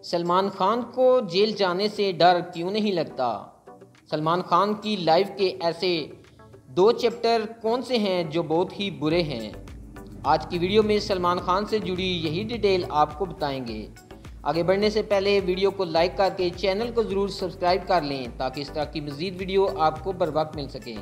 सलमान खान को जेल जाने से डर क्यों नहीं लगता? सलमान खान की लाइफ के ऐसे 2 चैप्टर कौन से हैं जो बहुत ही बुरे हैं? आज की वीडियो में सलमान खान से जुड़ी यही डिटेल आपको बताएंगे। आगे बढ़ने से पहले वीडियो को लाइक करके चैनल को ज़रूर सब्सक्राइब कर लें ताकि इस तरह की मज़ीद वीडियो आपको बर वक्त मिल सकें।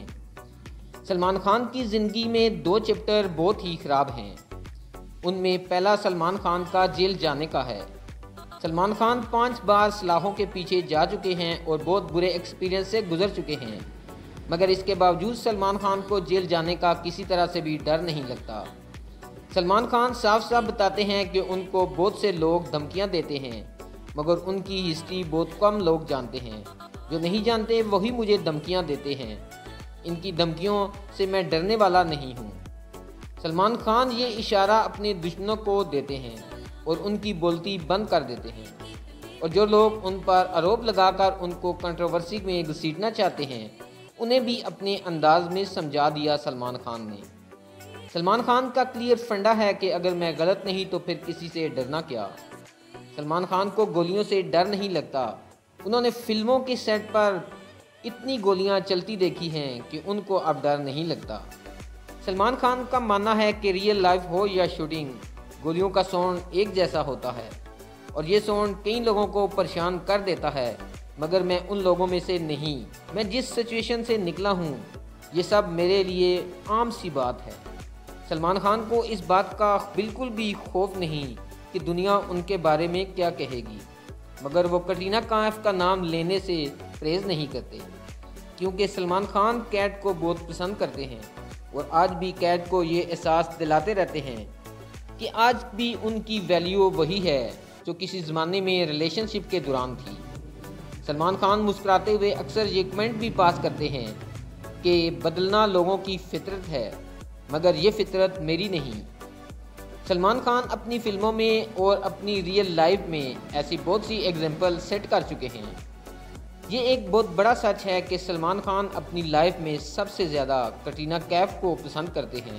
सलमान खान की ज़िंदगी में 2 चैप्टर बहुत ही ख़राब हैं। उनमें पहला सलमान खान का जेल जाने का है। सलमान खान 5 बार सलाखों के पीछे जा चुके हैं और बहुत बुरे एक्सपीरियंस से गुजर चुके हैं, मगर इसके बावजूद सलमान खान को जेल जाने का किसी तरह से भी डर नहीं लगता। सलमान खान साफ साफ बताते हैं कि उनको बहुत से लोग धमकियां देते हैं, मगर उनकी हिस्ट्री बहुत कम लोग जानते हैं। जो नहीं जानते वही मुझे धमकियां देते हैं। इनकी धमकियों से मैं डरने वाला नहीं हूँ। सलमान खान ये इशारा अपने दुश्मनों को देते हैं और उनकी बोलती बंद कर देते हैं, और जो लोग उन पर आरोप लगाकर उनको कंट्रोवर्सी में घसीटना चाहते हैं उन्हें भी अपने अंदाज में समझा दिया सलमान खान ने। सलमान खान का क्लियर फंडा है कि अगर मैं गलत नहीं तो फिर किसी से डरना क्या। सलमान खान को गोलियों से डर नहीं लगता। उन्होंने फिल्मों के सेट पर इतनी गोलियां चलती देखी हैं कि उनको अब डर नहीं लगता। सलमान खान का मानना है कि रियल लाइफ हो या शूटिंग, गोलियों का साउंड एक जैसा होता है और ये साउंड कई लोगों को परेशान कर देता है, मगर मैं उन लोगों में से नहीं। मैं जिस सिचुएशन से निकला हूँ ये सब मेरे लिए आम सी बात है। सलमान खान को इस बात का बिल्कुल भी खौफ नहीं कि दुनिया उनके बारे में क्या कहेगी, मगर वो कटरीना कैफ का नाम लेने से परहेज़ नहीं करते, क्योंकि सलमान खान कैट को बहुत पसंद करते हैं और आज भी कैट को ये एहसास दिलाते रहते हैं कि आज भी उनकी वैल्यू वही है जो किसी ज़माने में रिलेशनशिप के दौरान थी। सलमान खान मुस्कुराते हुए अक्सर ये कमेंट भी पास करते हैं कि बदलना लोगों की फितरत है, मगर ये फितरत मेरी नहीं। सलमान खान अपनी फिल्मों में और अपनी रियल लाइफ में ऐसी बहुत सी एग्जाम्पल सेट कर चुके हैं। ये एक बहुत बड़ा सच है कि सलमान खान अपनी लाइफ में सबसे ज़्यादा कटरीना कैफ को पसंद करते हैं,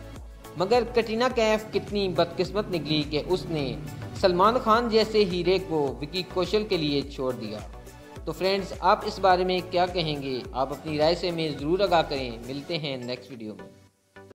मगर कटरीना कैफ कितनी बदकिस्मत निकली कि उसने सलमान खान जैसे हीरे को विकी कौशल के लिए छोड़ दिया। तो फ्रेंड्स, आप इस बारे में क्या कहेंगे? आप अपनी राय से हमें ज़रूर आगाह करें। मिलते हैं नेक्स्ट वीडियो में।